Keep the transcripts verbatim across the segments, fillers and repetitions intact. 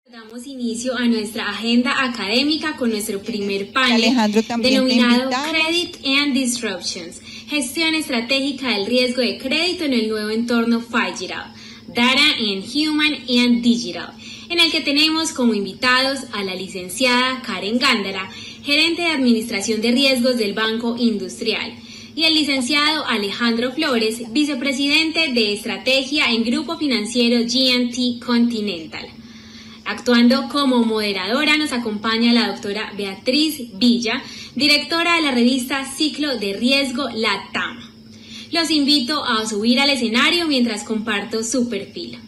Damos inicio a nuestra agenda académica con nuestro primer panel Alejandro, denominado Credit and Disruptions, gestión estratégica del riesgo de crédito en el nuevo entorno digital, Data and Human and Digital, en el que tenemos como invitados a la licenciada Karen Gándara, gerente de Administración de Riesgos del Banco Industrial, y el licenciado Alejandro Flores, vicepresidente de Estrategia en Grupo Financiero G and T Continental. Actuando como moderadora nos acompaña la doctora Beatriz Villa, directora de la revista Ciclo de Riesgo LATAM. Los invito a subir al escenario mientras comparto su perfil.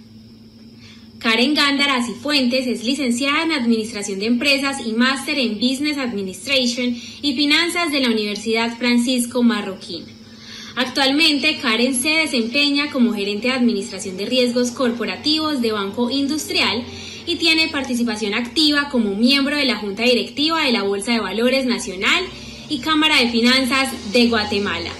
Karen Gándara Cifuentes es licenciada en Administración de Empresas y máster en Business Administration y Finanzas de la Universidad Francisco Marroquín. Actualmente, Karen se desempeña como gerente de Administración de Riesgos Corporativos de Banco Industrial y tiene participación activa como miembro de la Junta Directiva de la Bolsa de Valores Nacional y Cámara de Finanzas de Guatemala.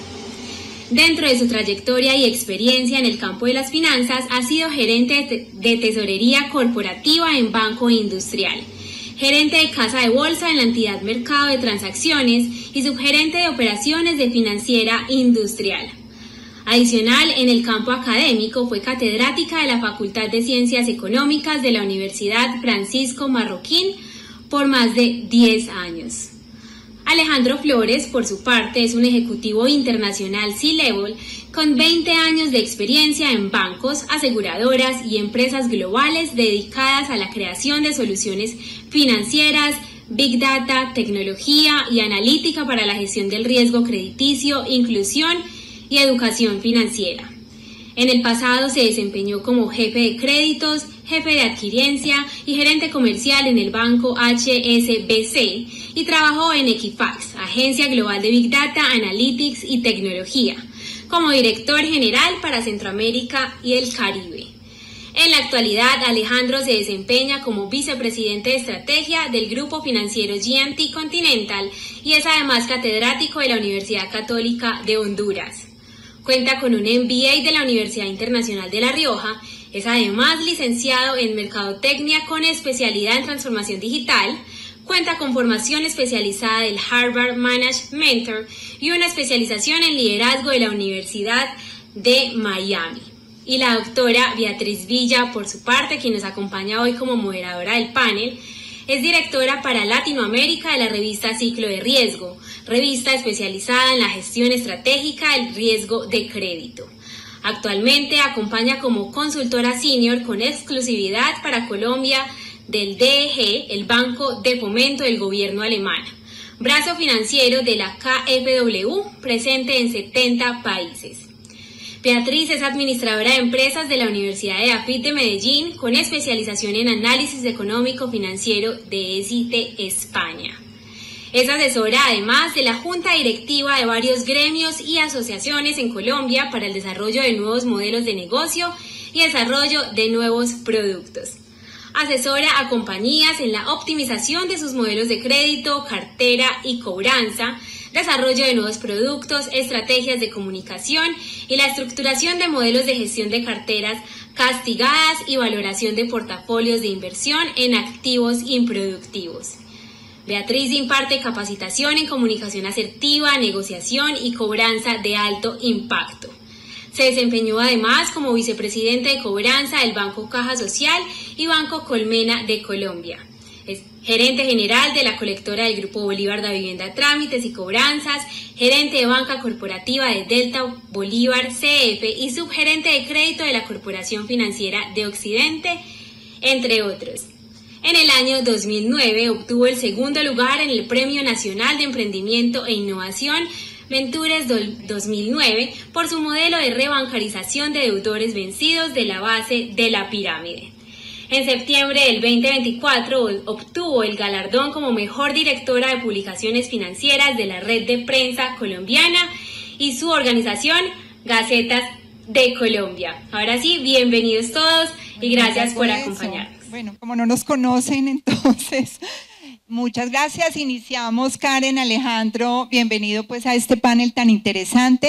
Dentro de su trayectoria y experiencia en el campo de las finanzas, ha sido gerente de tesorería corporativa en Banco Industrial, gerente de Casa de Bolsa en la entidad Mercado de Transacciones y subgerente de operaciones de Financiera Industrial. Adicional, en el campo académico fue catedrática de la Facultad de Ciencias Económicas de la Universidad Francisco Marroquín por más de diez años. Alejandro Flores, por su parte, es un ejecutivo internacional C-Level con veinte años de experiencia en bancos, aseguradoras y empresas globales dedicadas a la creación de soluciones financieras, Big Data, tecnología y analítica para la gestión del riesgo crediticio, inclusión y educación financiera. En el pasado se desempeñó como jefe de créditos, jefe de adquiriencia y gerente comercial en el banco H S B C y trabajó en Equifax, Agencia Global de Big Data, Analytics y Tecnología, como director general para Centroamérica y el Caribe. En la actualidad, Alejandro se desempeña como vicepresidente de estrategia del Grupo Financiero G and T Continental y es además catedrático de la Universidad Católica de Honduras. Cuenta con un M B A de la Universidad Internacional de La Rioja, es además licenciado en Mercadotecnia con especialidad en Transformación Digital, cuenta con formación especializada del Harvard Management Mentor y una especialización en liderazgo de la Universidad de Miami. Y la doctora Beatriz Villa, por su parte, quien nos acompaña hoy como moderadora del panel, es directora para Latinoamérica de la revista Ciclo de Riesgo, revista especializada en la gestión estratégica del riesgo de crédito. Actualmente acompaña como consultora senior con exclusividad para Colombia del D E G, el Banco de Fomento del Gobierno alemán, brazo financiero de la K F W, presente en setenta países. Beatriz es administradora de empresas de la Universidad de AFIT de Medellín, con especialización en análisis económico financiero de E S I T España. Es asesora además de la Junta Directiva de varios gremios y asociaciones en Colombia para el desarrollo de nuevos modelos de negocio y desarrollo de nuevos productos. Asesora a compañías en la optimización de sus modelos de crédito, cartera y cobranza, desarrollo de nuevos productos, estrategias de comunicación y la estructuración de modelos de gestión de carteras castigadas y valoración de portafolios de inversión en activos improductivos. Beatriz imparte capacitación en comunicación asertiva, negociación y cobranza de alto impacto. Se desempeñó además como vicepresidente de cobranza del Banco Caja Social y Banco Colmena de Colombia. Es gerente general de la colectora del Grupo Bolívar de Vivienda, Trámites y Cobranzas, gerente de banca corporativa de Delta Bolívar C F y subgerente de crédito de la Corporación Financiera de Occidente, entre otros. En el año dos mil nueve obtuvo el segundo lugar en el Premio Nacional de Emprendimiento e Innovación Ventures dos mil nueve por su modelo de rebancarización de deudores vencidos de la base de la pirámide. En septiembre del veinte veinticuatro obtuvo el galardón como mejor directora de publicaciones financieras de la Red de Prensa Colombiana y su organización Gacetas de Colombia. Ahora sí, bienvenidos todos y gracias por acompañarnos. Bueno, como no nos conocen, entonces, muchas gracias. Iniciamos, Karen, Alejandro, bienvenido pues a este panel tan interesante.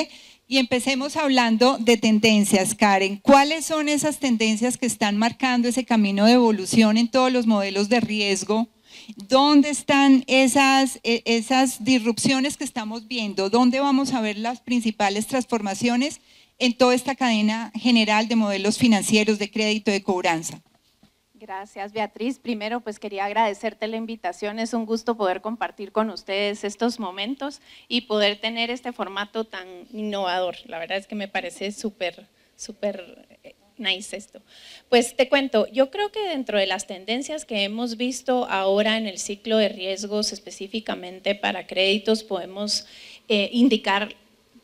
Y empecemos hablando de tendencias, Karen. ¿Cuáles son esas tendencias que están marcando ese camino de evolución en todos los modelos de riesgo? ¿Dónde están esas, esas disrupciones que estamos viendo? ¿Dónde vamos a ver las principales transformaciones en toda esta cadena general de modelos financieros de crédito de cobranza? Gracias, Beatriz. Primero, pues quería agradecerte la invitación. Es un gusto poder compartir con ustedes estos momentos y poder tener este formato tan innovador. La verdad es que me parece súper, súper nice esto. Pues te cuento, yo creo que dentro de las tendencias que hemos visto ahora en el ciclo de riesgos, específicamente para créditos, podemos eh, indicar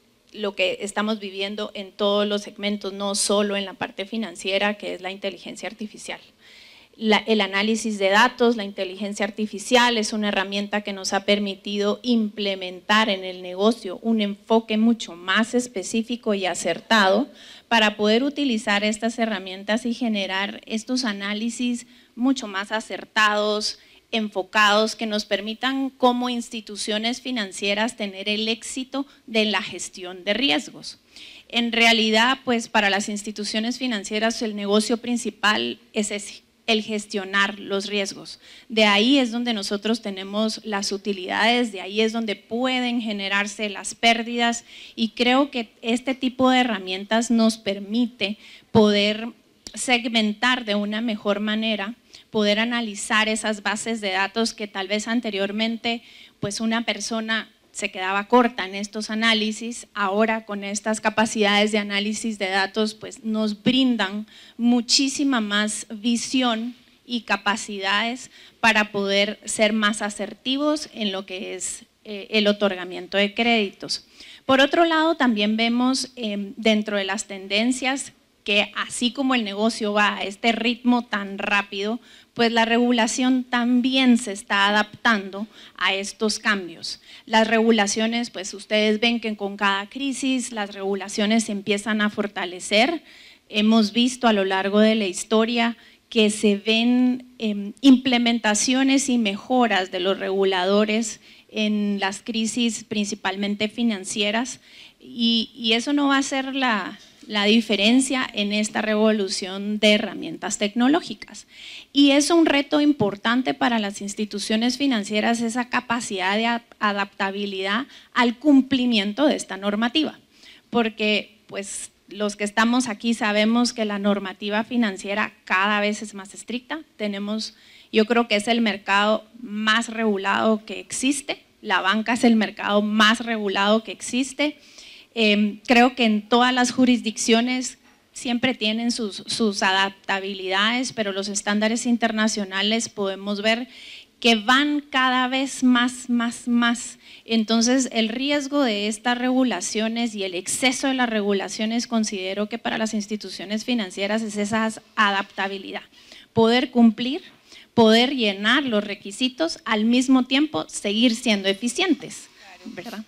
lo que estamos viviendo en todos los segmentos, no solo en la parte financiera, que es la inteligencia artificial. La, el análisis de datos, la inteligencia artificial es una herramienta que nos ha permitido implementar en el negocio un enfoque mucho más específico y acertado para poder utilizar estas herramientas y generar estos análisis mucho más acertados, enfocados, que nos permitan como instituciones financieras tener el éxito de la gestión de riesgos. En realidad, pues para las instituciones financieras el negocio principal es ese, el gestionar los riesgos. De ahí es donde nosotros tenemos las utilidades, de ahí es donde pueden generarse las pérdidas y creo que este tipo de herramientas nos permite poder segmentar de una mejor manera, poder analizar esas bases de datos que tal vez anteriormente pues una persona se quedaba corta en estos análisis. Ahora con estas capacidades de análisis de datos pues nos brindan muchísima más visión y capacidades para poder ser más asertivos en lo que es eh, el otorgamiento de créditos. Por otro lado, también vemos eh, dentro de las tendencias que así como el negocio va a este ritmo tan rápido, pues la regulación también se está adaptando a estos cambios. Las regulaciones, pues ustedes ven que con cada crisis las regulaciones se empiezan a fortalecer. Hemos visto a lo largo de la historia que se ven eh, implementaciones y mejoras de los reguladores en las crisis principalmente financieras y, y eso no va a ser la… la diferencia en esta revolución de herramientas tecnológicas. Y es un reto importante para las instituciones financieras esa capacidad de adaptabilidad al cumplimiento de esta normativa, porque pues los que estamos aquí sabemos que la normativa financiera cada vez es más estricta. Tenemos, yo creo que es el mercado más regulado que existe, la banca es el mercado más regulado que existe. Eh, creo que en todas las jurisdicciones siempre tienen sus, sus adaptabilidades, pero los estándares internacionales podemos ver que van cada vez más, más, más. Entonces, el riesgo de estas regulaciones y el exceso de las regulaciones considero que para las instituciones financieras es esa adaptabilidad, poder cumplir, poder llenar los requisitos, al mismo tiempo seguir siendo eficientes, ¿verdad?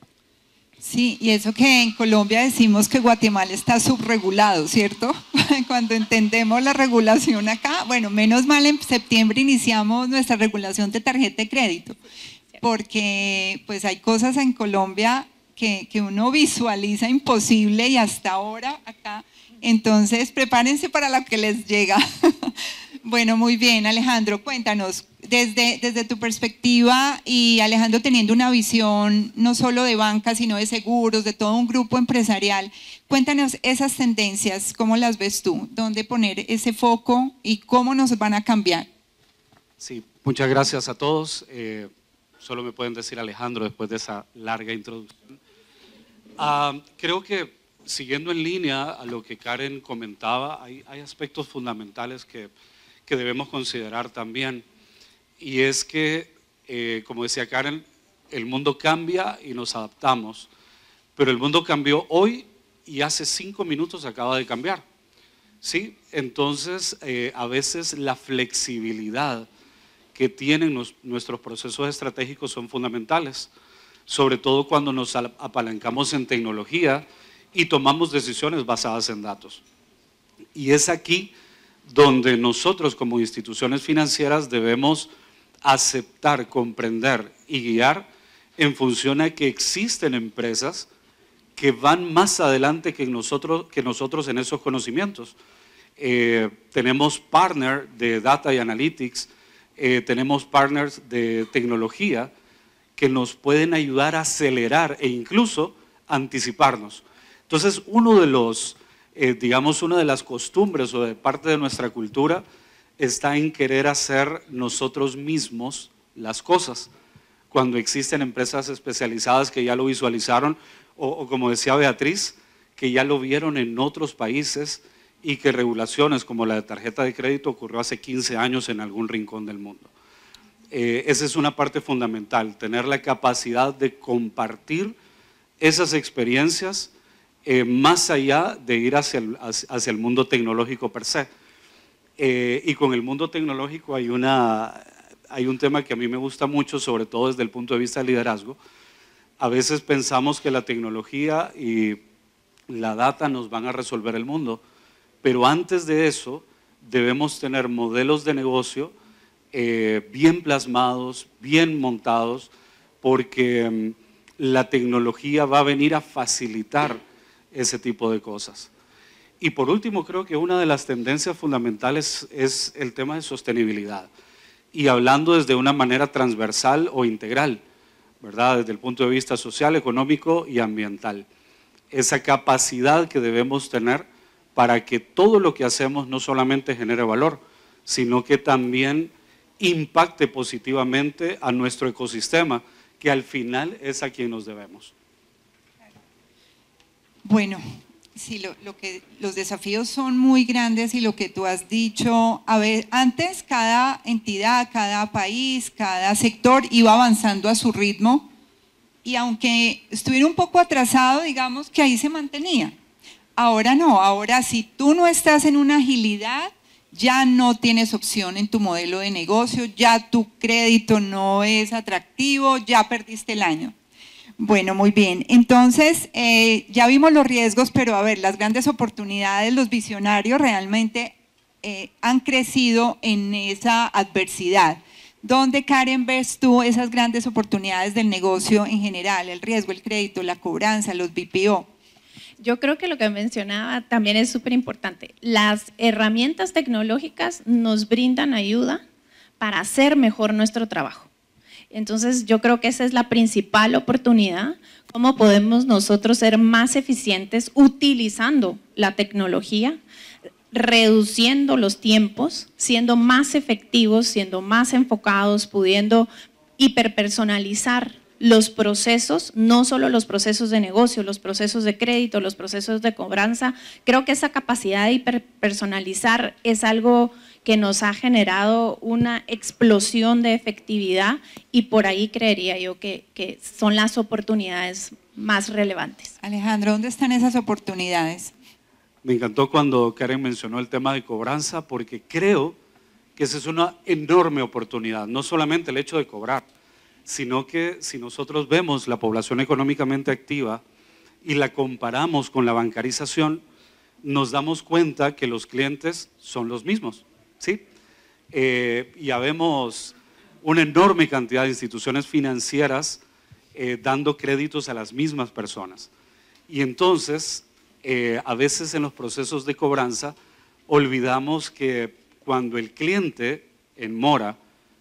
Sí, y eso que en Colombia decimos que Guatemala está subregulado, ¿cierto? Cuando entendemos la regulación acá, bueno, menos mal en septiembre iniciamos nuestra regulación de tarjeta de crédito, porque pues hay cosas en Colombia que, que uno visualiza imposible y hasta ahora acá, entonces prepárense para lo que les llega. Bueno, muy bien, Alejandro, cuéntanos, desde, desde tu perspectiva y Alejandro teniendo una visión no solo de banca, sino de seguros, de todo un grupo empresarial, cuéntanos esas tendencias, ¿cómo las ves tú? ¿Dónde poner ese foco y cómo nos van a cambiar? Sí, muchas gracias a todos. Eh, solo me pueden decir Alejandro después de esa larga introducción. Uh, creo que siguiendo en línea a lo que Karen comentaba, hay, hay aspectos fundamentales que que debemos considerar también, y es que, eh, como decía Karen, el mundo cambia y nos adaptamos, pero el mundo cambió hoy y hace cinco minutos acaba de cambiar, ¿sí? Entonces, eh, a veces la flexibilidad que tienen los, nuestros procesos estratégicos son fundamentales, sobre todo cuando nos apalancamos en tecnología y tomamos decisiones basadas en datos. Y es aquí donde nosotros como instituciones financieras debemos aceptar, comprender y guiar en función a que existen empresas que van más adelante que nosotros, que nosotros en esos conocimientos. Eh, tenemos partners de Data y Analytics, eh, tenemos partners de tecnología que nos pueden ayudar a acelerar e incluso anticiparnos. Entonces, uno de los, eh, digamos, una de las costumbres o de parte de nuestra cultura está en querer hacer nosotros mismos las cosas. Cuando existen empresas especializadas que ya lo visualizaron, o, o como decía Beatriz, que ya lo vieron en otros países y que regulaciones como la de tarjeta de crédito ocurrió hace quince años en algún rincón del mundo. Eh, esa es una parte fundamental, tener la capacidad de compartir esas experiencias eh, más allá de ir hacia el, hacia el mundo tecnológico per se. Eh, y con el mundo tecnológico hay, una, hay un tema que a mí me gusta mucho, sobre todo desde el punto de vista del liderazgo. A veces pensamos que la tecnología y la data nos van a resolver el mundo, pero antes de eso debemos tener modelos de negocio eh, bien plasmados, bien montados, porque um, la tecnología va a venir a facilitar ese tipo de cosas. Y por último, creo que una de las tendencias fundamentales es el tema de sostenibilidad, y hablando desde una manera transversal o integral, ¿verdad? Desde el punto de vista social, económico y ambiental. Esa capacidad que debemos tener para que todo lo que hacemos no solamente genere valor, sino que también impacte positivamente a nuestro ecosistema, que al final es a quien nos debemos. Bueno, sí, lo, lo que, los desafíos son muy grandes y lo que tú has dicho, a ver, antes cada entidad, cada país, cada sector iba avanzando a su ritmo y aunque estuviera un poco atrasado, digamos que ahí se mantenía. Ahora no, ahora si tú no estás en una agilidad, ya no tienes opción en tu modelo de negocio, ya tu crédito no es atractivo, ya perdiste el año. Bueno, muy bien. Entonces, eh, ya vimos los riesgos, pero a ver, las grandes oportunidades, los visionarios realmente eh, han crecido en esa adversidad. ¿Dónde, Karen, ves tú esas grandes oportunidades del negocio en general? El riesgo, el crédito, la cobranza, los B P O. Yo creo que lo que mencionaba también es súper importante. Las herramientas tecnológicas nos brindan ayuda para hacer mejor nuestro trabajo. Entonces, yo creo que esa es la principal oportunidad, cómo podemos nosotros ser más eficientes utilizando la tecnología, reduciendo los tiempos, siendo más efectivos, siendo más enfocados, pudiendo hiperpersonalizar los procesos, no solo los procesos de negocio, los procesos de crédito, los procesos de cobranza. Creo que esa capacidad de hiperpersonalizar es algo que nos ha generado una explosión de efectividad y por ahí creería yo que, que son las oportunidades más relevantes. Alejandro, ¿dónde están esas oportunidades? Me encantó cuando Karen mencionó el tema de cobranza, porque creo que esa es una enorme oportunidad, no solamente el hecho de cobrar, sino que si nosotros vemos la población económicamente activa y la comparamos con la bancarización, nos damos cuenta que los clientes son los mismos, ¿sí? Eh, ya vemos una enorme cantidad de instituciones financieras eh, dando créditos a las mismas personas. Y entonces, eh, a veces en los procesos de cobranza, olvidamos que cuando el cliente en mora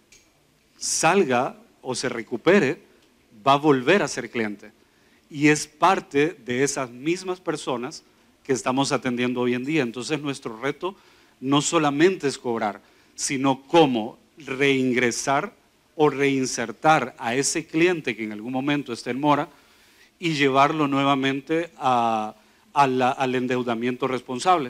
salga o se recupere, va a volver a ser cliente. Y es parte de esas mismas personas que estamos atendiendo hoy en día. Entonces nuestro reto no solamente es cobrar, sino cómo reingresar o reinsertar a ese cliente que en algún momento está en mora y llevarlo nuevamente a, a la, al endeudamiento responsable.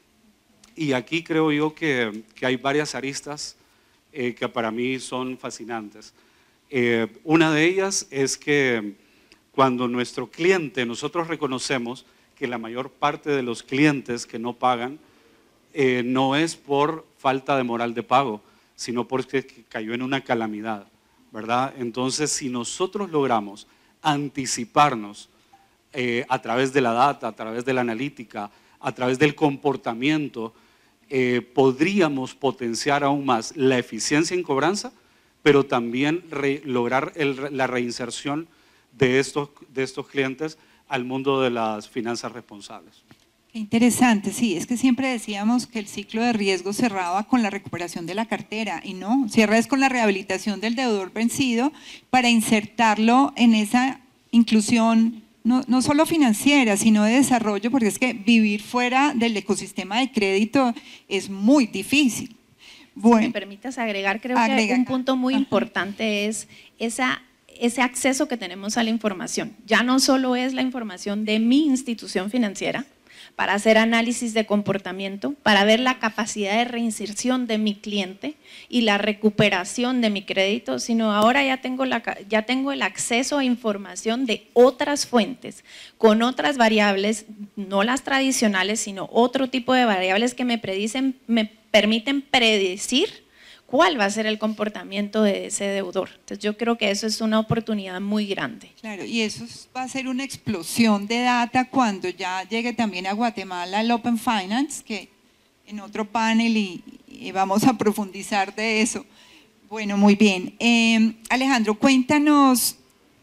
Y aquí creo yo que, que hay varias aristas eh, que para mí son fascinantes. Eh, una de ellas es que cuando nuestro cliente, nosotros reconocemos que la mayor parte de los clientes que no pagan eh, no es por falta de moral de pago, sino porque cayó en una calamidad, ¿verdad? Entonces, si nosotros logramos anticiparnos eh, a través de la data, a través de la analítica, a través del comportamiento, eh, podríamos potenciar aún más la eficiencia en cobranza, pero también re, lograr el, la reinserción de estos, de estos clientes al mundo de las finanzas responsables. Qué interesante, sí, es que siempre decíamos que el ciclo de riesgo cerraba con la recuperación de la cartera y no, cierra es con la rehabilitación del deudor vencido para insertarlo en esa inclusión no, no solo financiera, sino de desarrollo, porque es que vivir fuera del ecosistema de crédito es muy difícil. Bueno, si me permitas agregar, creo agrega, que un punto muy ajá. importante es esa ese acceso que tenemos a la información. Ya no solo es la información de mi institución financiera, para hacer análisis de comportamiento, para ver la capacidad de reinserción de mi cliente y la recuperación de mi crédito, sino ahora ya tengo, la, ya tengo el acceso a información de otras fuentes, con otras variables, no las tradicionales, sino otro tipo de variables que me, predicen, me permiten predecir cuál va a ser el comportamiento de ese deudor. Entonces yo creo que eso es una oportunidad muy grande. Claro, y eso va a ser una explosión de data cuando ya llegue también a Guatemala el Open Finance, que en otro panel y, y vamos a profundizar de eso. Bueno, muy bien. Eh, Alejandro, cuéntanos,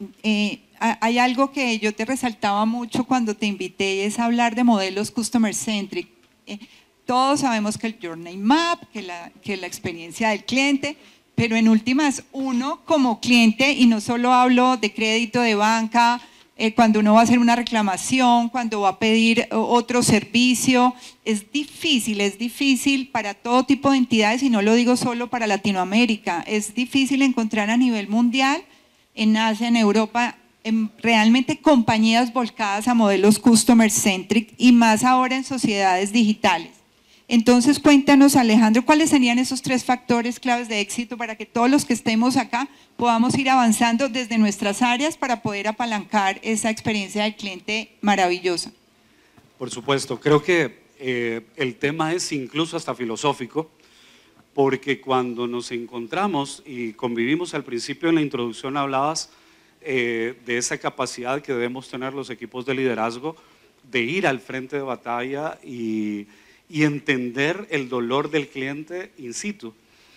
eh, hay algo que yo te resaltaba mucho cuando te invité y es hablar de modelos customer centric. Eh, Todos sabemos que el Journey Map, que la, que la experiencia del cliente, pero en últimas uno como cliente, y no solo hablo de crédito de banca, eh, cuando uno va a hacer una reclamación, cuando va a pedir otro servicio, es difícil, es difícil para todo tipo de entidades, y no lo digo solo para Latinoamérica, es difícil encontrar a nivel mundial, en Asia, en Europa, en realmente compañías volcadas a modelos customer centric y más ahora en sociedades digitales. Entonces, cuéntanos, Alejandro, ¿cuáles serían esos tres factores claves de éxito para que todos los que estemos acá podamos ir avanzando desde nuestras áreas para poder apalancar esa experiencia del cliente maravillosa? Por supuesto, creo que eh, el tema es incluso hasta filosófico, porque cuando nos encontramos y convivimos al principio en la introducción hablabas eh, de esa capacidad que debemos tener los equipos de liderazgo de ir al frente de batalla y y entender el dolor del cliente in situ.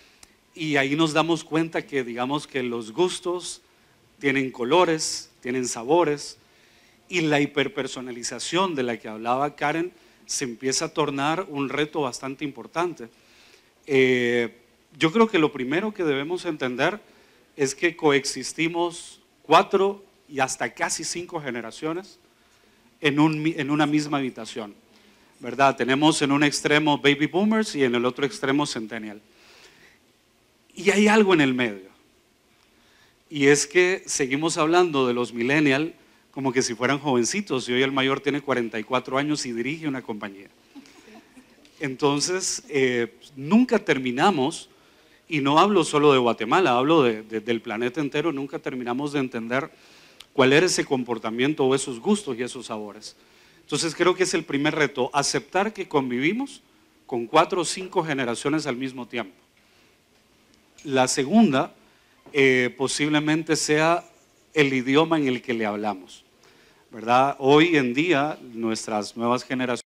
Y ahí nos damos cuenta que, digamos, que los gustos tienen colores, tienen sabores, y la hiperpersonalización de la que hablaba Karen se empieza a tornar un reto bastante importante. Eh, yo creo que lo primero que debemos entender es que coexistimos cuatro y hasta casi cinco generaciones en, un, en una misma habitación, ¿verdad? Tenemos en un extremo baby boomers y en el otro extremo centennial. Y hay algo en el medio. Y es que seguimos hablando de los millennials como que si fueran jovencitos, y hoy el mayor tiene cuarenta y cuatro años y dirige una compañía. Entonces, eh, nunca terminamos, y no hablo solo de Guatemala, hablo de, de, del planeta entero, nunca terminamos de entender cuál era ese comportamiento o esos gustos y esos sabores. Entonces creo que es el primer reto, aceptar que convivimos con cuatro o cinco generaciones al mismo tiempo. La segunda eh, posiblemente sea el idioma en el que le hablamos, ¿verdad? Hoy en día nuestras nuevas generaciones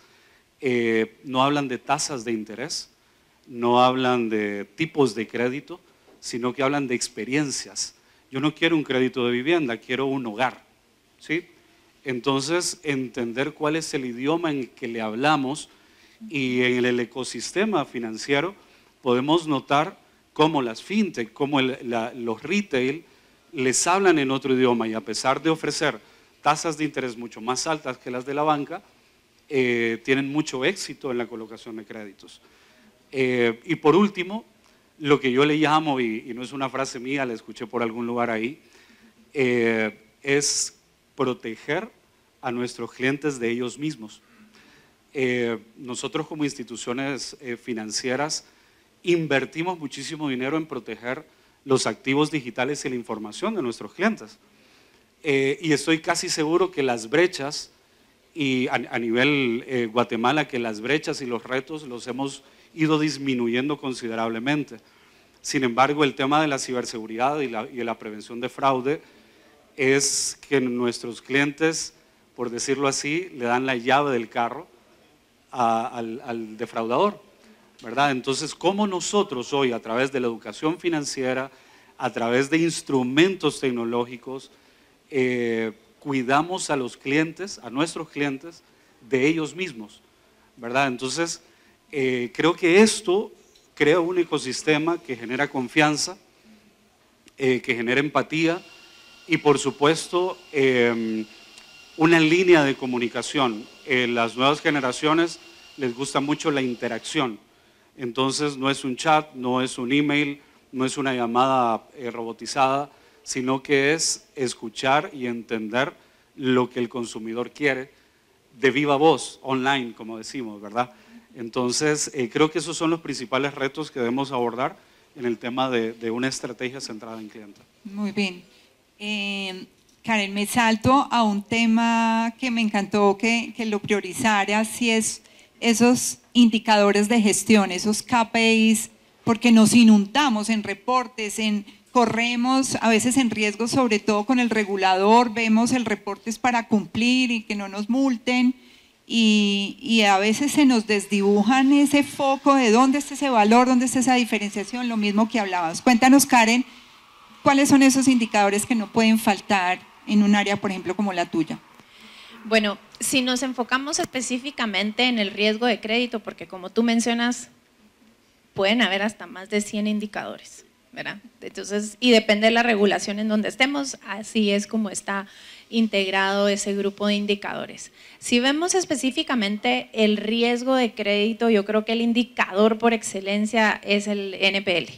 eh, no hablan de tasas de interés, no hablan de tipos de crédito, sino que hablan de experiencias. Yo no quiero un crédito de vivienda, quiero un hogar, ¿sí? Entonces, entender cuál es el idioma en el que le hablamos, y en el ecosistema financiero podemos notar cómo las fintech, cómo el, la, los retail les hablan en otro idioma, y a pesar de ofrecer tasas de interés mucho más altas que las de la banca, eh, tienen mucho éxito en la colocación de créditos. Eh, y por último, lo que yo le llamo, y, y no es una frase mía, la escuché por algún lugar ahí, eh, es proteger a nuestros clientes de ellos mismos. Eh, nosotros como instituciones eh, financieras invertimos muchísimo dinero en proteger los activos digitales y la información de nuestros clientes. Eh, y estoy casi seguro que las brechas, y a, a nivel eh, Guatemala, que las brechas y los retos los hemos ido disminuyendo considerablemente. Sin embargo, el tema de la ciberseguridad y, la, y de la prevención de fraude es que nuestros clientes, por decirlo así, le dan la llave del carro a, al, al defraudador, ¿verdad? Entonces, ¿cómo nosotros hoy, a través de la educación financiera, a través de instrumentos tecnológicos, eh, cuidamos a los clientes, a nuestros clientes, de ellos mismos, ¿verdad? Entonces, eh, creo que esto crea un ecosistema que genera confianza, eh, que genera empatía y, por supuesto, eh, una línea de comunicación. Eh, las nuevas generaciones les gusta mucho la interacción. Entonces, no es un chat, no es un email, no es una llamada eh, robotizada, sino que es escuchar y entender lo que el consumidor quiere de viva voz, online, como decimos, ¿verdad? Entonces, eh, creo que esos son los principales retos que debemos abordar en el tema de, de una estrategia centrada en cliente. Muy bien. Eh, Karen, me salto a un tema que me encantó que, que lo priorizaras, y es esos indicadores de gestión, esos K P Is, porque nos inundamos en reportes, en corremos a veces en riesgo, sobre todo con el regulador, vemos el reporte es para cumplir y que no nos multen, y, y a veces se nos desdibujan ese foco de dónde está ese valor, dónde está esa diferenciación, lo mismo que hablábamos. Cuéntanos, Karen, ¿cuáles son esos indicadores que no pueden faltar en un área, por ejemplo, como la tuya? Bueno, si nos enfocamos específicamente en el riesgo de crédito, porque como tú mencionas, pueden haber hasta más de cien indicadores, ¿verdad? Entonces, y depende de la regulación en donde estemos, así es como está integrado ese grupo de indicadores. Si vemos específicamente el riesgo de crédito, yo creo que el indicador por excelencia es el N P L.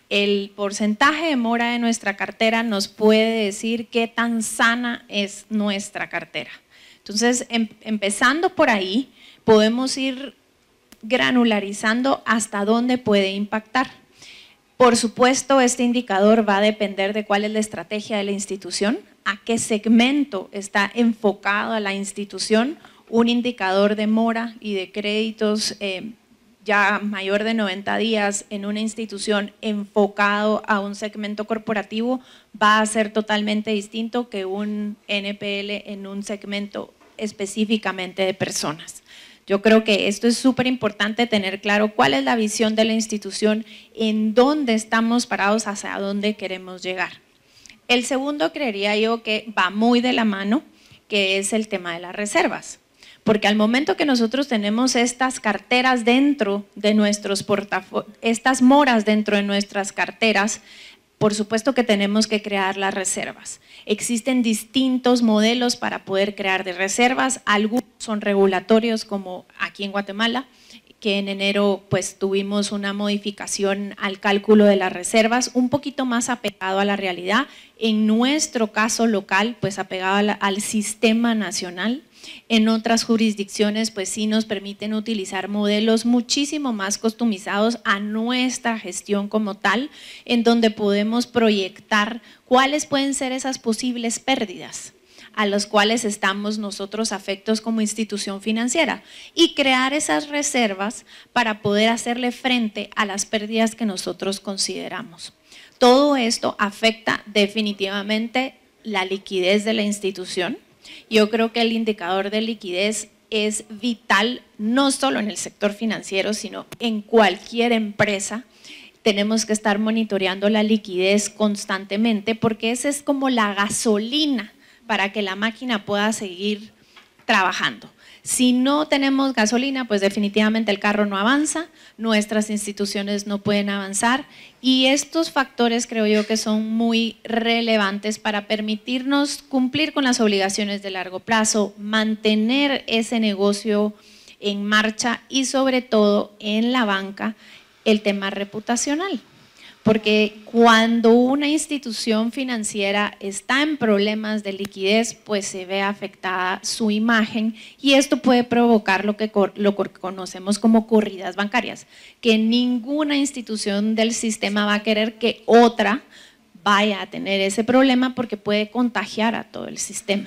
El porcentaje de mora de nuestra cartera nos puede decir qué tan sana es nuestra cartera. Entonces, em, empezando por ahí, podemos ir granularizando hasta dónde puede impactar. Por supuesto, este indicador va a depender de cuál es la estrategia de la institución, a qué segmento está enfocado a la institución. Un indicador de mora y de créditos eh, ya mayor de noventa días en una institución enfocado a un segmento corporativo va a ser totalmente distinto que un N P L en un segmento específicamente de personas. Yo creo que esto es súper importante tener claro cuál es la visión de la institución, en dónde estamos parados, hacia dónde queremos llegar. El segundo, creería yo que va muy de la mano, que es el tema de las reservas. Porque al momento que nosotros tenemos estas carteras dentro de nuestros portafolios, estas moras dentro de nuestras carteras, por supuesto que tenemos que crear las reservas. Existen distintos modelos para poder crear de reservas, algunos son regulatorios como aquí en Guatemala, que en enero pues tuvimos una modificación al cálculo de las reservas, un poquito más apegado a la realidad, en nuestro caso local pues apegado al, al sistema nacional. En otras jurisdicciones pues sí nos permiten utilizar modelos muchísimo más customizados a nuestra gestión como tal, en donde podemos proyectar cuáles pueden ser esas posibles pérdidas a los cuales estamos nosotros afectos como institución financiera y crear esas reservas para poder hacerle frente a las pérdidas que nosotros consideramos. Todo esto afecta definitivamente la liquidez de la institución. Yo creo que el indicador de liquidez es vital no solo en el sector financiero, sino en cualquier empresa. Tenemos que estar monitoreando la liquidez constantemente porque esa es como la gasolina para que la máquina pueda seguir trabajando. Si no tenemos gasolina, pues definitivamente el carro no avanza, nuestras instituciones no pueden avanzar y estos factores creo yo que son muy relevantes para permitirnos cumplir con las obligaciones de largo plazo, mantener ese negocio en marcha y sobre todo en la banca el tema reputacional. Porque cuando una institución financiera está en problemas de liquidez, pues se ve afectada su imagen y esto puede provocar lo que lo conocemos como corridas bancarias, que ninguna institución del sistema va a querer que otra vaya a tener ese problema porque puede contagiar a todo el sistema.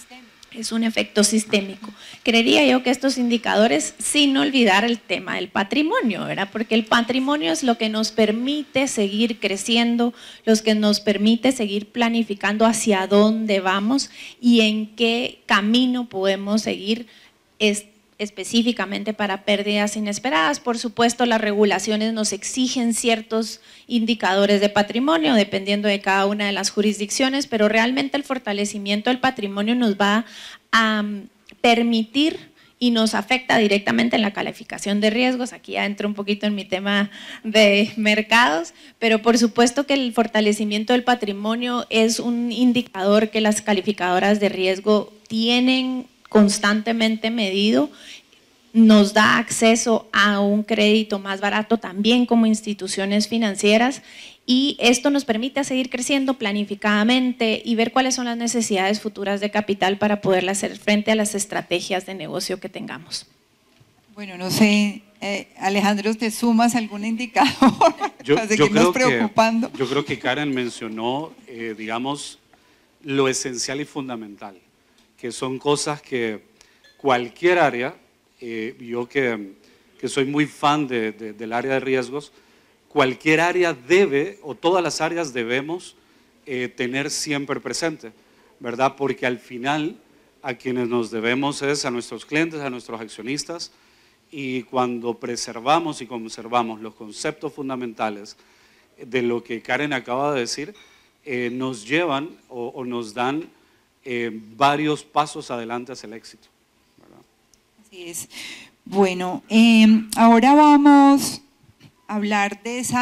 Es un efecto sistémico. Creería yo que estos indicadores, sin olvidar el tema del patrimonio, ¿verdad? Porque el patrimonio es lo que nos permite seguir creciendo, lo que nos permite seguir planificando hacia dónde vamos y en qué camino podemos seguir específicamente para pérdidas inesperadas. Por supuesto, las regulaciones nos exigen ciertos indicadores de patrimonio, dependiendo de cada una de las jurisdicciones, pero realmente el fortalecimiento del patrimonio nos va a permitir y nos afecta directamente en la calificación de riesgos. Aquí ya entro un poquito en mi tema de mercados, pero por supuesto que el fortalecimiento del patrimonio es un indicador que las calificadoras de riesgo tienen constantemente medido, nos da acceso a un crédito más barato también como instituciones financieras, y esto nos permite seguir creciendo planificadamente y ver cuáles son las necesidades futuras de capital para poder hacer frente a las estrategias de negocio que tengamos. Bueno, no sé, eh, Alejandro, ¿te sumas algún indicador yo, para yo seguirnos creo preocupando? Que, yo creo que Karen mencionó, eh, digamos, lo esencial y fundamental, que son cosas que cualquier área, eh, yo que, que soy muy fan de, de, del área de riesgos, cualquier área debe, o todas las áreas debemos eh, tener siempre presente, ¿verdad? Porque al final a quienes nos debemos es a nuestros clientes, a nuestros accionistas, y cuando preservamos y conservamos los conceptos fundamentales de lo que Karen acaba de decir, eh, nos llevan o, o nos dan eh, varios pasos adelante hacia el éxito, ¿verdad? Así es. Bueno, eh, ahora vamos a hablar de ese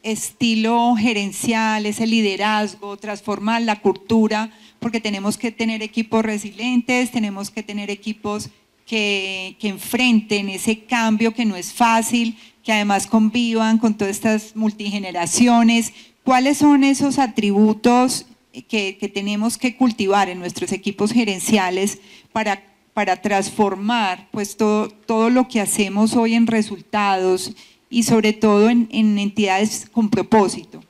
estilo gerencial, ese liderazgo, transformar la cultura, porque tenemos que tener equipos resilientes, tenemos que tener equipos que, que enfrenten ese cambio que no es fácil, que además convivan con todas estas multigeneraciones. ¿Cuáles son esos atributos que, que tenemos que cultivar en nuestros equipos gerenciales para, para transformar pues, todo, todo lo que hacemos hoy en resultados y sobre todo en, en entidades con propósito?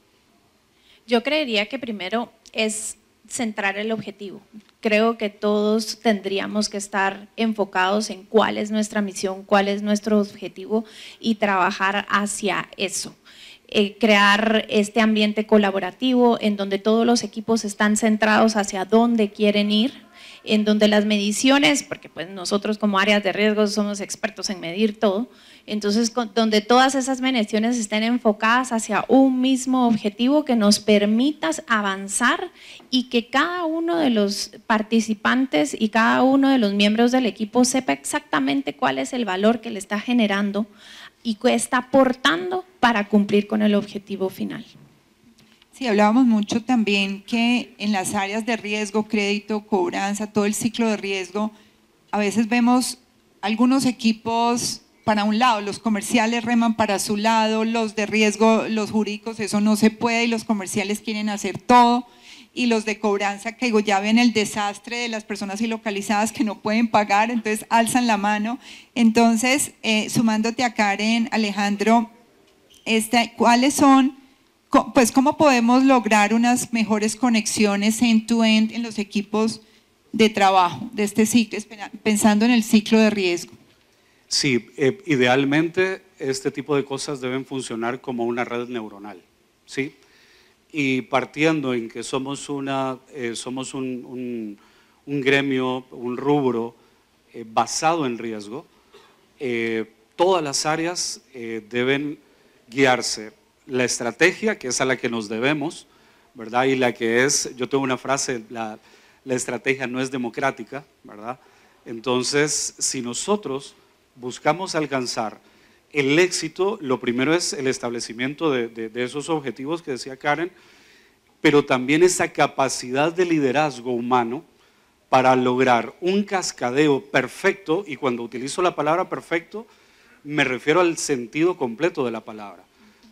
Yo creería que primero es centrar el objetivo. Creo que todos tendríamos que estar enfocados en cuál es nuestra misión, cuál es nuestro objetivo y trabajar hacia eso. Eh, crear este ambiente colaborativo en donde todos los equipos están centrados hacia dónde quieren ir, en donde las mediciones, porque pues nosotros como áreas de riesgo somos expertos en medir todo, entonces con, donde todas esas mediciones estén enfocadas hacia un mismo objetivo que nos permita avanzar y que cada uno de los participantes y cada uno de los miembros del equipo sepa exactamente cuál es el valor que le está generando y que está aportando para cumplir con el objetivo final. Sí, hablábamos mucho también que en las áreas de riesgo, crédito, cobranza, todo el ciclo de riesgo, a veces vemos algunos equipos para un lado, los comerciales reman para su lado, los de riesgo, los jurídicos, eso no se puede y los comerciales quieren hacer todo, y los de cobranza que ya ven el desastre de las personas ilocalizadas que no pueden pagar, entonces alzan la mano. Entonces, eh, sumándote a Karen, Alejandro, este, ¿cuáles son, pues cómo podemos lograr unas mejores conexiones end-to-end en los equipos de trabajo de este ciclo, pensando en el ciclo de riesgo? Sí, eh, idealmente este tipo de cosas deben funcionar como una red neuronal, ¿sí? Y partiendo en que somos, una, eh, somos un, un, un gremio, un rubro eh, basado en riesgo, eh, todas las áreas eh, deben guiarse. La estrategia, que es a la que nos debemos, ¿verdad? Y la que es, yo tengo una frase, la, la estrategia no es democrática, ¿verdad? Entonces, si nosotros buscamos alcanzar el éxito, lo primero es el establecimiento de, de, de esos objetivos que decía Karen, pero también esa capacidad de liderazgo humano para lograr un cascadeo perfecto, y cuando utilizo la palabra perfecto, me refiero al sentido completo de la palabra,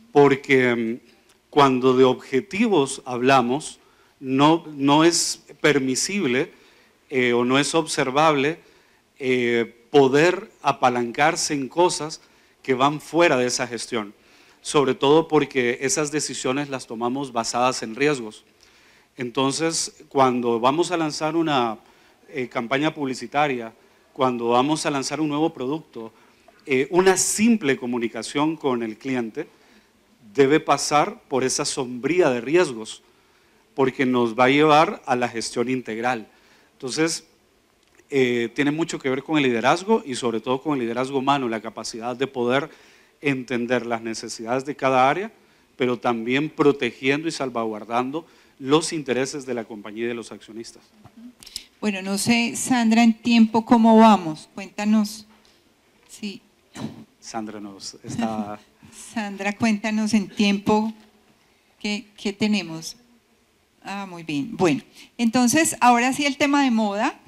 porque cuando de objetivos hablamos, no, no es permisible eh, o no es observable eh, poder apalancarse en cosas que van fuera de esa gestión, sobre todo porque esas decisiones las tomamos basadas en riesgos. Entonces, cuando vamos a lanzar una eh, campaña publicitaria, cuando vamos a lanzar un nuevo producto, eh, una simple comunicación con el cliente debe pasar por esa sombría de riesgos, porque nos va a llevar a la gestión integral. Entonces, eh, tiene mucho que ver con el liderazgo y sobre todo con el liderazgo humano, la capacidad de poder entender las necesidades de cada área, pero también protegiendo y salvaguardando los intereses de la compañía y de los accionistas. Bueno, no sé, Sandra, en tiempo, ¿cómo vamos? Cuéntanos. Sí. Sandra nos está… Sandra, cuéntanos en tiempo, ¿qué, qué tenemos? Ah, muy bien. Bueno, entonces, ahora sí el tema de moda,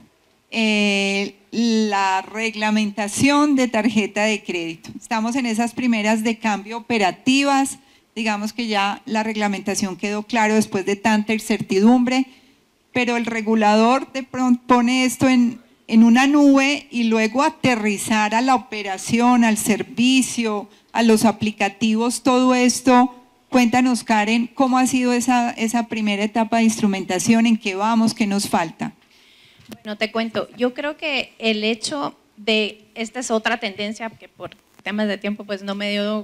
eh, la reglamentación de tarjeta de crédito. Estamos en esas primeras de cambio operativas, digamos que ya la reglamentación quedó claro después de tanta incertidumbre, pero el regulador de pronto pone esto en, en una nube y luego aterrizar a la operación, al servicio, a los aplicativos, todo esto. Cuéntanos, Karen, ¿cómo ha sido esa, esa primera etapa de instrumentación? ¿En qué vamos? ¿Qué nos falta? Bueno, te cuento, yo creo que el hecho de, esta es otra tendencia que por temas de tiempo pues no me dio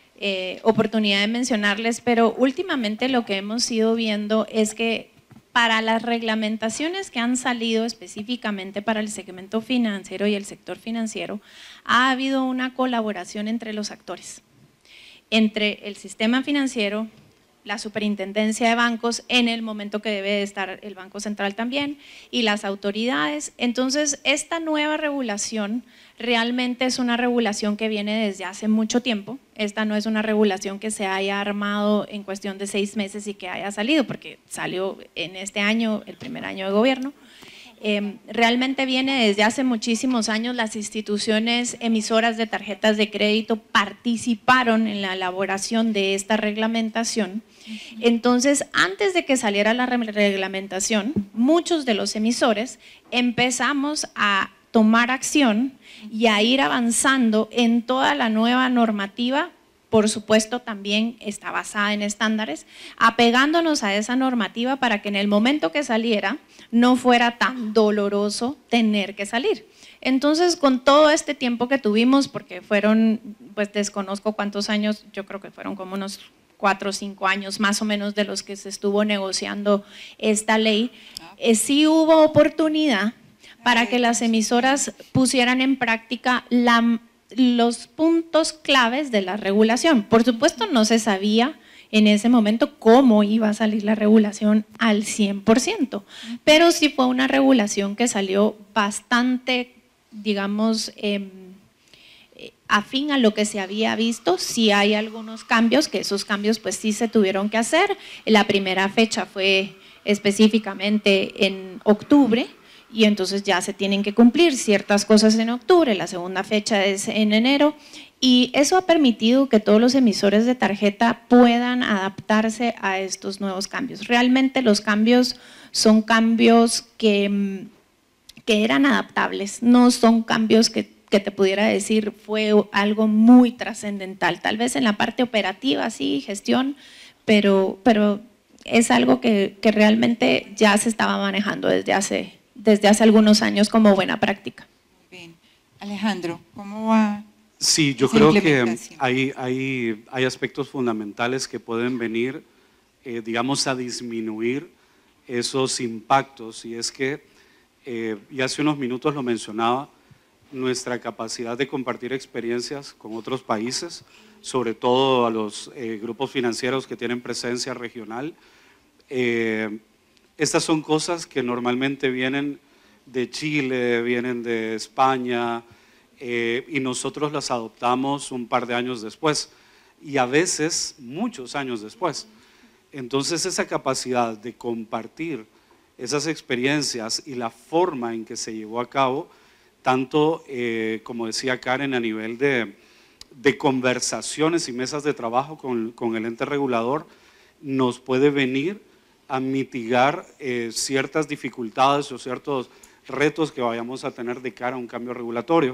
eh, oportunidad de mencionarles, pero últimamente lo que hemos ido viendo es que para las reglamentaciones que han salido específicamente para el segmento financiero y el sector financiero, ha habido una colaboración entre los actores, entre el sistema financiero, la superintendencia de bancos, en el momento que debe de estar el Banco Central también, y las autoridades. Entonces, esta nueva regulación realmente es una regulación que viene desde hace mucho tiempo. Esta no es una regulación que se haya armado en cuestión de seis meses y que haya salido, porque salió en este año, el primer año de gobierno. Eh, realmente viene desde hace muchísimos años. Las instituciones emisoras de tarjetas de crédito participaron en la elaboración de esta reglamentación. Entonces, antes de que saliera la reglamentación, muchos de los emisores empezamos a tomar acción y a ir avanzando en toda la nueva normativa. Por supuesto, también está basada en estándares, apegándonos a esa normativa para que en el momento que saliera no fuera tan doloroso tener que salir. Entonces, con todo este tiempo que tuvimos, porque fueron, pues desconozco cuántos años, yo creo que fueron como unos cuatro o cinco años más o menos de los que se estuvo negociando esta ley, eh, sí hubo oportunidad para que las emisoras pusieran en práctica la los puntos claves de la regulación. Por supuesto, no se sabía en ese momento cómo iba a salir la regulación al cien por ciento, pero sí fue una regulación que salió bastante, digamos, eh, afín a lo que se había visto. Sí hay algunos cambios, que esos cambios pues sí se tuvieron que hacer. La primera fecha fue específicamente en octubre, y entonces ya se tienen que cumplir ciertas cosas en octubre, la segunda fecha es en enero, y eso ha permitido que todos los emisores de tarjeta puedan adaptarse a estos nuevos cambios. Realmente los cambios son cambios que, que eran adaptables, no son cambios que, que te pudiera decir fue algo muy trascendental, tal vez en la parte operativa, sí, gestión, pero, pero es algo que, que realmente ya se estaba manejando desde hace desde hace algunos años como buena práctica. Muy bien. Alejandro, ¿cómo va? Sí, yo creo que hay, hay, hay aspectos fundamentales que pueden venir, eh, digamos, a disminuir esos impactos, y es que, eh, y hace unos minutos lo mencionaba, nuestra capacidad de compartir experiencias con otros países, sobre todo a los eh, grupos financieros que tienen presencia regional. eh, Estas son cosas que normalmente vienen de Chile, vienen de España, eh, y nosotros las adoptamos un par de años después, y a veces muchos años después. Entonces, esa capacidad de compartir esas experiencias y la forma en que se llevó a cabo, tanto, eh, como decía Karen, a nivel de, de conversaciones y mesas de trabajo con, con el ente regulador, nos puede venir a mitigar eh, ciertas dificultades o ciertos retos que vayamos a tener de cara a un cambio regulatorio.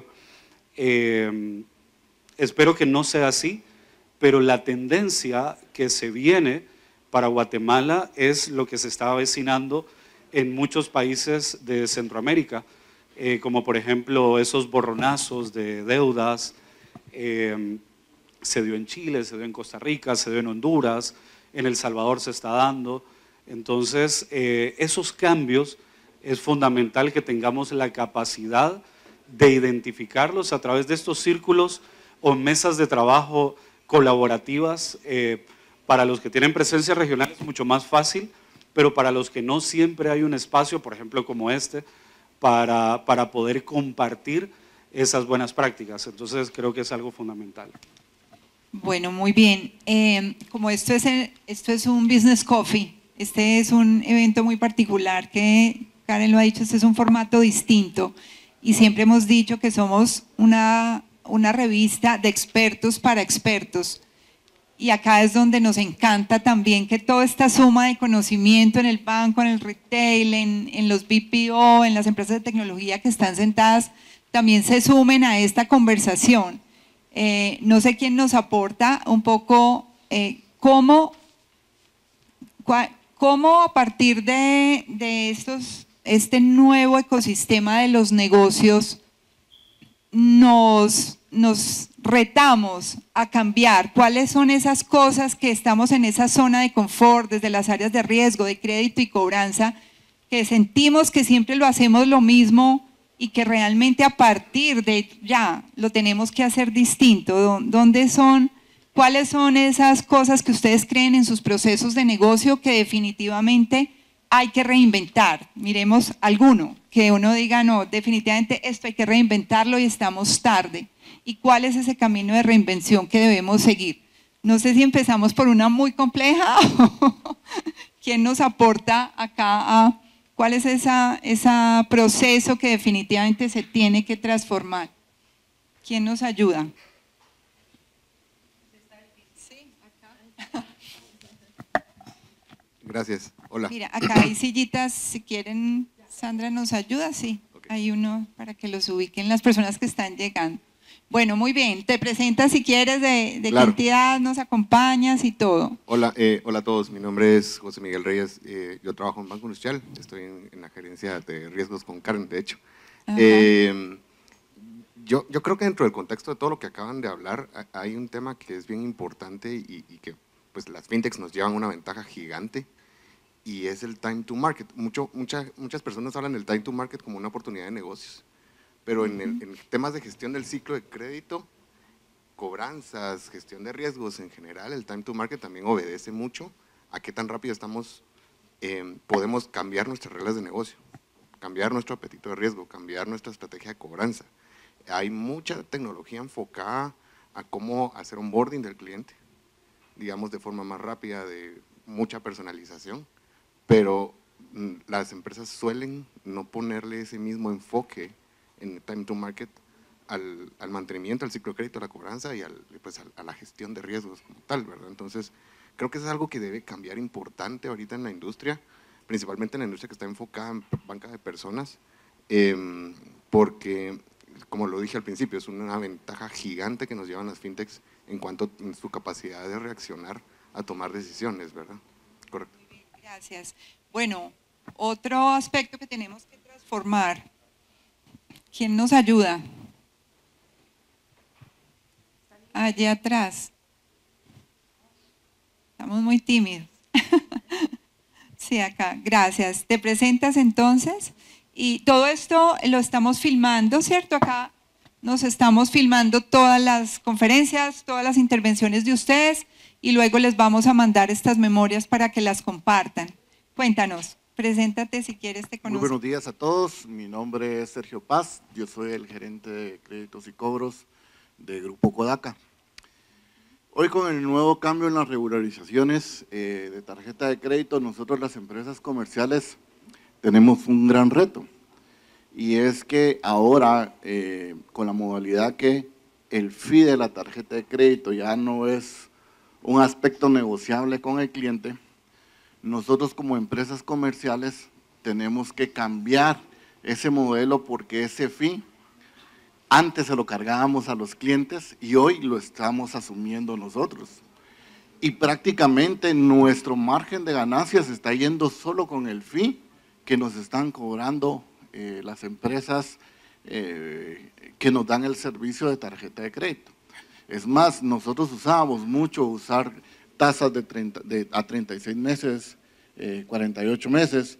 Eh, espero que no sea así, pero la tendencia que se viene para Guatemala es lo que se está avecinando en muchos países de Centroamérica, eh, como por ejemplo esos borronazos de deudas. eh, se dio en Chile, se dio en Costa Rica, se dio en Honduras, en El Salvador se está dando. Entonces, eh, esos cambios es fundamental que tengamos la capacidad de identificarlos a través de estos círculos o mesas de trabajo colaborativas. Eh, para los que tienen presencia regional es mucho más fácil, pero para los que no siempre hay un espacio, por ejemplo como este, para, para poder compartir esas buenas prácticas. Entonces creo que es algo fundamental. Bueno, muy bien. Eh, como esto es, esto es un Business Coffee, este es un evento muy particular que Karen lo ha dicho, este es un formato distinto y siempre hemos dicho que somos una, una revista de expertos para expertos. Y acá es donde nos encanta también que toda esta suma de conocimiento en el banco, en el retail, en, en los B P O, en las empresas de tecnología que están sentadas, también se sumen a esta conversación. Eh, no sé quién nos aporta un poco eh, cómo, cua, cómo a partir de, de estos, este nuevo ecosistema de los negocios nos, nos retamos a cambiar, cuáles son esas cosas que estamos en esa zona de confort, desde las áreas de riesgo, de crédito y cobranza, que sentimos que siempre lo hacemos lo mismo y que realmente a partir de ya lo tenemos que hacer distinto. ¿Dónde son, cuáles son esas cosas que ustedes creen en sus procesos de negocio que definitivamente hay que reinventar? Miremos alguno, que uno diga, no, definitivamente esto hay que reinventarlo y estamos tarde. ¿Y cuál es ese camino de reinvención que debemos seguir? No sé si empezamos por una muy compleja o quién nos aporta acá a cuál es ese esa proceso que definitivamente se tiene que transformar. ¿Quién nos ayuda? Sí, acá. Gracias. Hola. Mira, acá hay sillitas, si quieren, Sandra nos ayuda, sí. Okay. Hay uno para que los ubiquen las personas que están llegando. Bueno, muy bien. Te presentas si quieres de, de claro. qué entidad nos acompañas y todo. Hola, eh, hola a todos. Mi nombre es José Miguel Reyes. Eh, yo trabajo en Banco Industrial. Estoy en, en la gerencia de riesgos con Karen, de hecho. Eh, yo, yo creo que dentro del contexto de todo lo que acaban de hablar, hay un tema que es bien importante y, y que pues, las fintechs nos llevan una ventaja gigante, y es el time to market. Mucho, mucha, muchas personas hablan del time to market como una oportunidad de negocios, pero en, el, en temas de gestión del ciclo de crédito, cobranzas, gestión de riesgos en general, el time to market también obedece mucho a qué tan rápido estamos, eh, podemos cambiar nuestras reglas de negocio, cambiar nuestro apetito de riesgo, cambiar nuestra estrategia de cobranza. Hay mucha tecnología enfocada a cómo hacer onboarding del cliente, digamos de forma más rápida, de mucha personalización, pero las empresas suelen no ponerle ese mismo enfoque en time to market al, al mantenimiento, al ciclo de crédito, a la cobranza y al, pues, a, a la gestión de riesgos como tal, ¿verdad? Entonces, creo que eso es algo que debe cambiar importante ahorita en la industria, principalmente en la industria que está enfocada en banca de personas, eh, porque, como lo dije al principio, es una ventaja gigante que nos llevan las fintechs en cuanto a su capacidad de reaccionar a tomar decisiones, ¿verdad? Correcto. Gracias. Bueno, otro aspecto que tenemos que transformar. ¿Quién nos ayuda? Allá atrás. Estamos muy tímidos. Sí, acá. Gracias. Te presentas entonces y todo esto lo estamos filmando, ¿cierto? Acá nos estamos filmando todas las conferencias, todas las intervenciones de ustedes y luego les vamos a mandar estas memorias para que las compartan. Cuéntanos, preséntate si quieres, te conozco. Muy buenos días a todos, mi nombre es Sergio Paz, yo soy el gerente de créditos y cobros de Grupo Kodaca. Hoy con el nuevo cambio en las regularizaciones eh, de tarjeta de crédito, nosotros las empresas comerciales tenemos un gran reto, y es que ahora eh, con la modalidad que el fee de la tarjeta de crédito ya no es un aspecto negociable con el cliente, nosotros como empresas comerciales tenemos que cambiar ese modelo, porque ese fee antes se lo cargábamos a los clientes y hoy lo estamos asumiendo nosotros. Y prácticamente nuestro margen de ganancias está yendo solo con el fee que nos están cobrando eh, las empresas eh, que nos dan el servicio de tarjeta de crédito. Es más, nosotros usábamos mucho usar tasas de, treinta, de a treinta y seis meses, eh, cuarenta y ocho meses,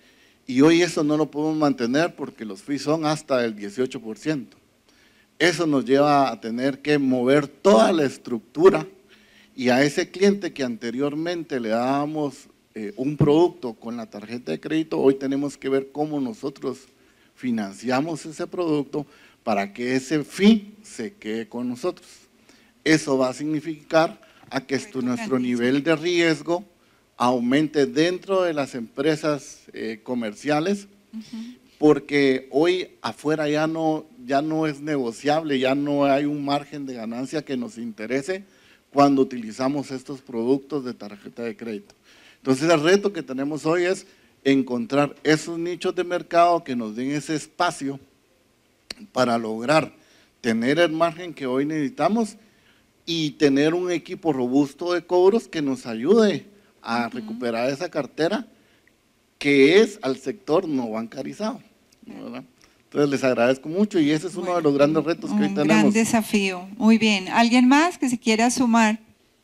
Y hoy eso no lo podemos mantener porque los fees son hasta el dieciocho por ciento. Eso nos lleva a tener que mover toda la estructura y a ese cliente que anteriormente le dábamos eh, un producto con la tarjeta de crédito, hoy tenemos que ver cómo nosotros financiamos ese producto para que ese fee se quede con nosotros. Eso va a significar a que esto, nuestro nivel de riesgo aumente dentro de las empresas eh, comerciales, uh-huh. porque hoy afuera ya no, ya no es negociable, ya no hay un margen de ganancia que nos interese cuando utilizamos estos productos de tarjeta de crédito. Entonces el reto que tenemos hoy es encontrar esos nichos de mercado que nos den ese espacio para lograr tener el margen que hoy necesitamos y tener un equipo robusto de cobros que nos ayude a recuperar esa cartera que es al sector no bancarizado, ¿verdad? Entonces les agradezco mucho y ese es uno bueno, de los grandes retos que hoy tenemos. Un gran desafío, muy bien. ¿Alguien más que se quiera sumar?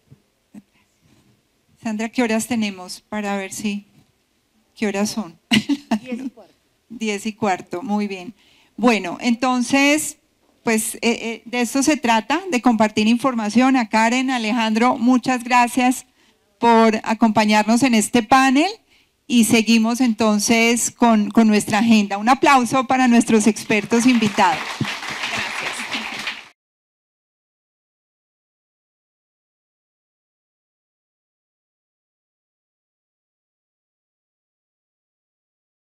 Sandra, ¿qué horas tenemos para ver si, qué horas son? Diez y cuarto. Diez y cuarto, muy bien. Bueno, entonces, pues eh, eh, de esto se trata, de compartir información. A Karen, Alejandro, muchas gracias por acompañarnos en este panel y seguimos entonces con, con nuestra agenda. Un aplauso para nuestros expertos invitados.